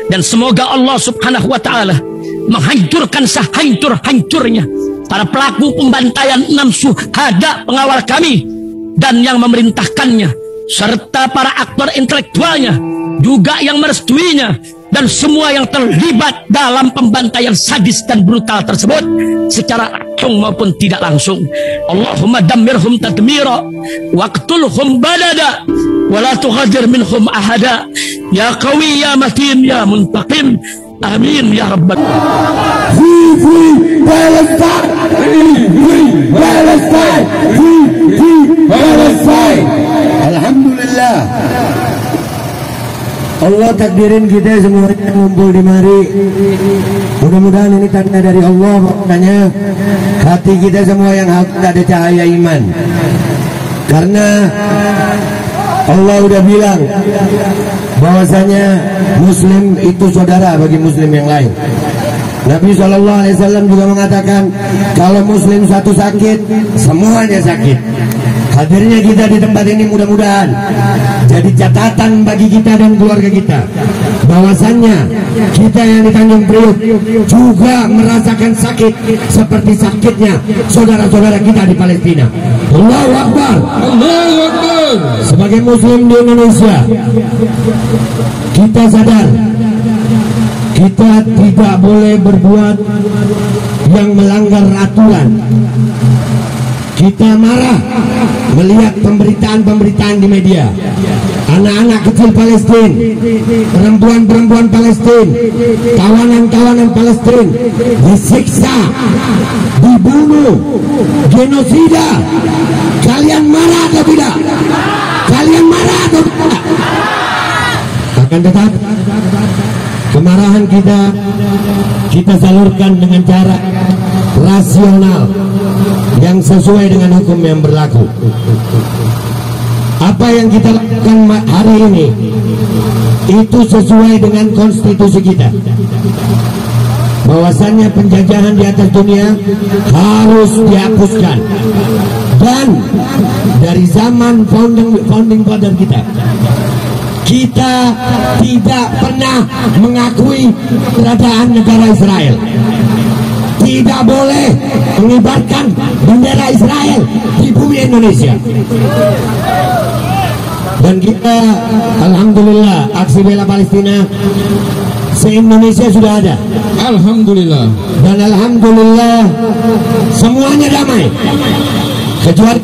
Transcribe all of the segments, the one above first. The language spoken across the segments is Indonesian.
Dan semoga Allah subhanahu wa ta'ala menghancurkan sehancur-hancurnya para pelaku pembantaian 6 syuhada pengawal kami dan yang memerintahkannya, serta para aktor intelektualnya juga yang merestuinya, dan semua yang terlibat dalam pembantaian sadis dan brutal tersebut secara langsung maupun tidak langsung. Allahumma dammirhum tadmira waqtulhum balada wala tughadir minhum ahada ya qawi ya matin ya muntaqim. Amin ya rabbal alamin. Free Palestine, free Palestine, free Palestine. Alhamdulillah, Allah takdirin kita semuanya ngumpul di mari. Mudah-mudahan ini tanda dari Allah, maknanya hati kita semua yang ada cahaya iman. Karena Allah udah bilang bahwasanya Muslim itu saudara bagi Muslim yang lain. Nabi SAW juga mengatakan kalau Muslim satu sakit, semuanya sakit. Hadirnya kita di tempat ini mudah-mudahan jadi catatan bagi kita dan keluarga kita, bahwasannya kita yang di Tanjung Priok juga merasakan sakit seperti sakitnya saudara-saudara kita di Palestina. Allahu Akbar, Allahu Akbar. Sebagai Muslim di Indonesia, kita sadar kita tidak boleh berbuat yang melanggar aturan. Kita marah melihat pemberitaan-pemberitaan di media. Anak-anak kecil Palestina, perempuan-perempuan Palestina, tawanan-tawanan Palestina disiksa, dibunuh, genosida. Kalian marah atau tidak? Kalian marah atau tidak? Akan tetapi kemarahan kita salurkan dengan cara rasional yang sesuai dengan hukum yang berlaku. Apa yang kita lakukan hari ini itu sesuai dengan konstitusi kita, bahwasannya penjajahan di atas dunia harus dihapuskan. Dan dari zaman founding father kita tidak pernah mengakui keberadaan negara Israel. Tidak boleh mengibarkan bendera Israel di bumi Indonesia. Dan kita, alhamdulillah, aksi bela Palestina se-Indonesia sudah ada. Alhamdulillah. Dan alhamdulillah semuanya damai. Kecuali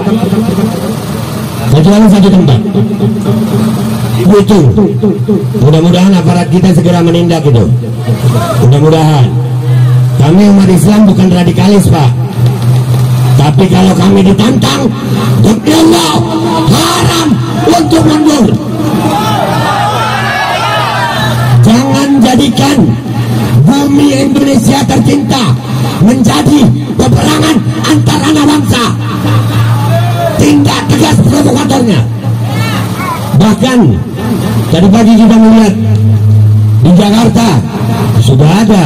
satu tempat. Itu. Mudah-mudahan aparat kita segera menindak itu. Mudah-mudahan. Kami umat Islam bukan radikalis, Pak. Tapi kalau kami ditantang, demi Allah haram untuk mundur. Jangan jadikan bumi Indonesia tercinta menjadi peperangan antar anak bangsa. Tindak tegas provokatornya. Bahkan tadi pagi kita melihat di Jakarta sudah ada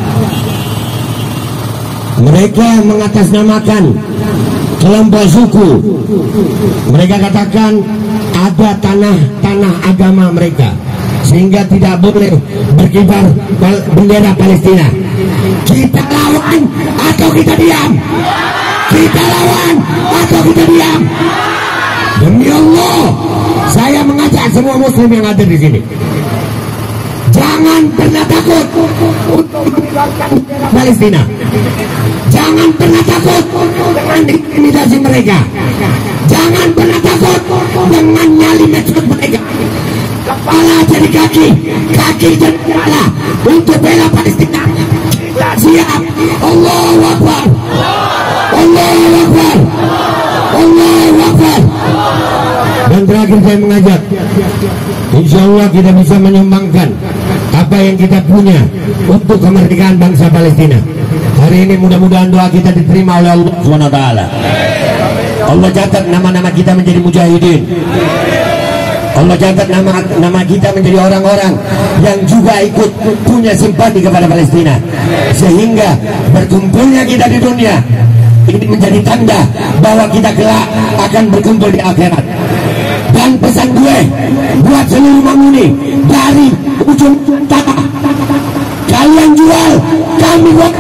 mereka mengatasnamakan kelompok suku. Mereka katakan ada tanah agama mereka, sehingga tidak boleh berkibar bendera Palestina. Kita lawan atau kita diam? Kita lawan atau kita diam? Demi Allah, saya mengajak semua Muslim yang ada di sini, jangan pernah takut untuk meninggalkan Palestina. Jangan pernah takut dengan intimidasi mereka. Jangan pernah takut dengan nyali mencuri mereka. Kepala jadi kaki, kaki jadi kepala untuk bela Palestina. Kita siap. Allahu Akbar, Allahu Akbar, Allahu Akbar. Dan terakhir saya mengajak, insya Allah kita bisa menyumbangkan apa yang kita punya untuk kemerdekaan bangsa Palestina. Hari ini mudah-mudahan doa kita diterima oleh Allah SWT. Allah catat nama-nama kita menjadi mujahidin. Allah catat nama kita menjadi orang-orang yang juga ikut punya simpati kepada Palestina. Sehingga berkumpulnya kita di dunia ini menjadi tanda bahwa kita kelak akan berkumpul di akhirat. Dan pesan gue buat seluruh Mamuni dari ujung tanah, kalian jual, kami buat.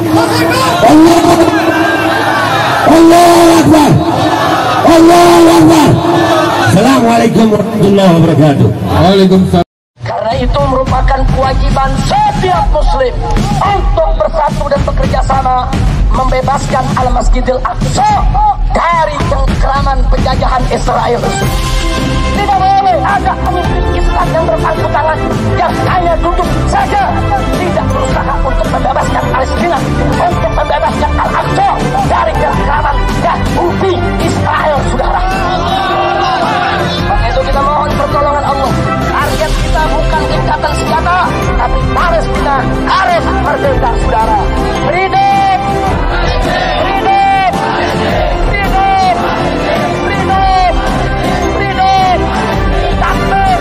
Allahu Akbar, Allahu Akbar. Assalamualaikum warahmatullahi wabarakatuh. Waalaikumsalam. Karena itu merupakan kewajiban setiap muslim untuk bersatu dan bekerja sama membebaskan Al-Masjidil Aqsa dari cengkraman penjajahan Israel. Tidak boleh ada pemimpin Islam yang berpangku tangan yang hanya duduk saja, tidak berusaha untuk membebaskan Palestina, untuk membebaskan Al-Aqsa dari cengkraman Yahudi Israel, saudara. Maka itu kita mohon pertolongan Allah. Target kita bukan gencatan senjata, tapi Palestina harus merdeka, saudara. Freedom, freedom, freedom, freedom, freedom. Takbir.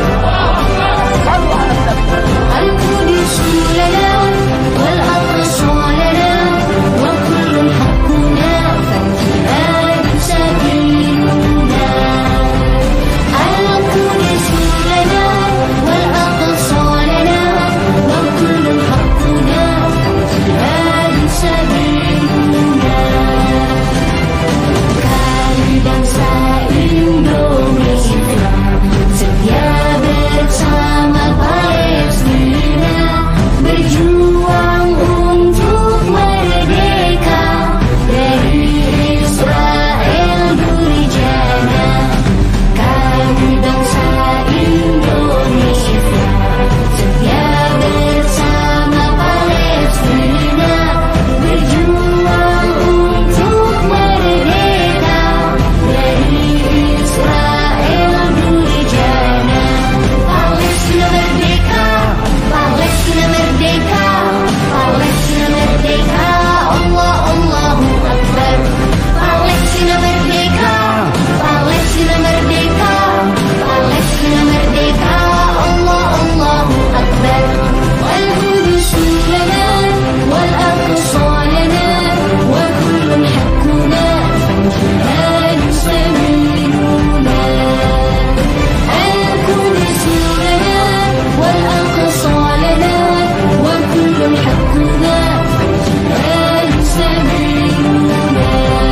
القدس لنا والأقصى لنا وكل حقنا فالجهاد سبيلنا. القدس لنا والأقصى لنا وكل حقنا فالجهاد سبيلنا. Kami bangsa Indonesia setia bersama Palestina, berjuang untuk merdeka dari Israel durjana. Kami bangsa Indonesia setia bersama Palestina, berjuang untuk merdeka dari Israel durjana. Palestina merdeka, Palestina merdeka, Palestina merdeka, Allah Allahu Akbar. Palestina merdeka, Palestina merdeka, Palestina merdeka, Allah Allahu Akbar. Al-Qudus lana wal-Aqsa lana wa kullun haqquna fal-jihad sabiluna. Al-Qudus lana wal-Aqsa lana wa kullun haqquna fal-jihad sabiluna.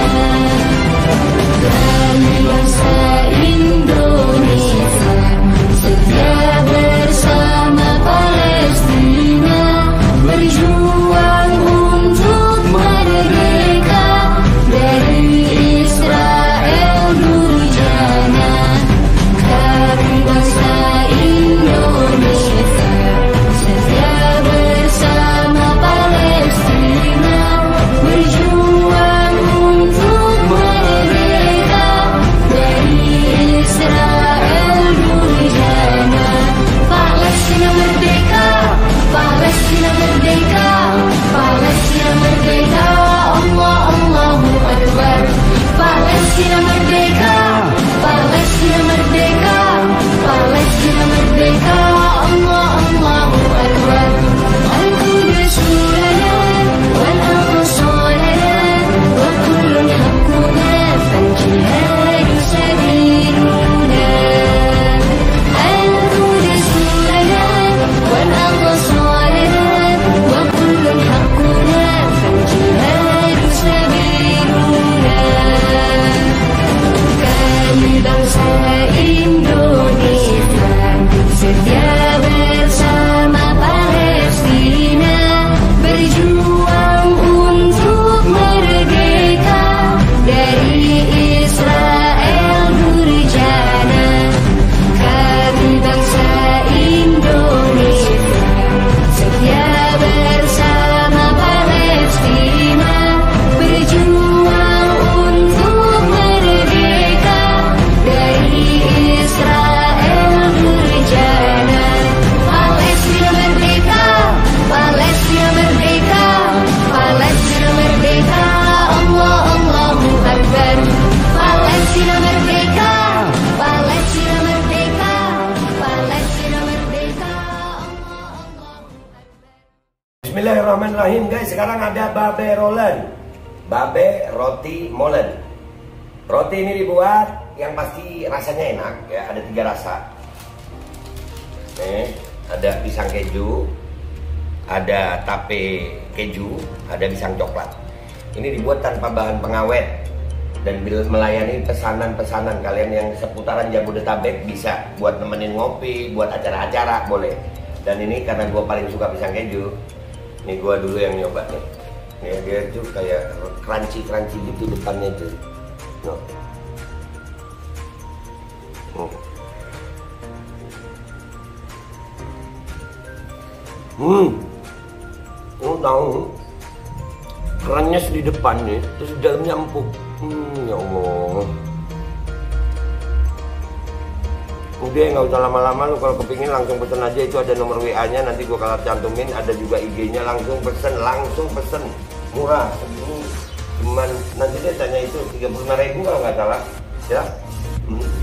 Kami bangsa Indonesia setia bersama Palestina, berjuang untuk merdeka dari Israel durjana. Kami bangsa Indonesia setia bersama Palestina, berjuang untuk merdeka dari Israel durjana. Palestina merdeka, Palestina merdeka, Palestina merdeka, Allah Allahu Akbar. Palestina merdeka, Palestina merdeka, Palestina merdeka, Allah Allahu Akbar. Al-Qudus lana wal-Aqsa lana wa kullun haqquna fal-jihad sabiluna. Al-Qudus lana wal-Aqsa lana wa kullun haqquna fal-jihad sabiluna. Kami bangsa Indonesia setia bersama Palestina, berjuang untuk merdeka dari Israel durjana. Kami bangsa Indonesia setia bersama Palestina, berjuang untuk merdeka dari Israel durjana. Palestina merdeka, Palestina merdeka, Palestina merdeka, Allah Allahu Akbar. Palestina merdeka, Palestina merdeka, Palestina merdeka, Allah Allahu Akbar. Bismillahirrahmanirrahim guys. Sekarang ada babe rolen, babe roti molen. Roti ini dibuat yang pasti rasanya enak ya, ada 3 rasa. Nih, ada pisang keju, ada tape keju, ada pisang coklat. Ini dibuat tanpa bahan pengawet dan melayani pesanan-pesanan kalian yang seputaran Jabodetabek, bisa buat nemenin ngopi, buat acara-acara boleh. Dan ini karena gue paling suka pisang keju, nih gue dulu yang nyoba nih. Nih dia tuh kayak crunchy gitu depannya tuh. No. Tahu kerannya di depan nih, terus di dalamnya empuk. Ya Allah. Udah nggak usah lama-lama, lu kalau kepingin langsung pesen aja, itu ada nomor WA-nya, nanti gua kalau cantumin, ada juga IG-nya, langsung pesen, murah. Segini cuman nanti dia tanya itu 35.000 kalau nggak salah, ya.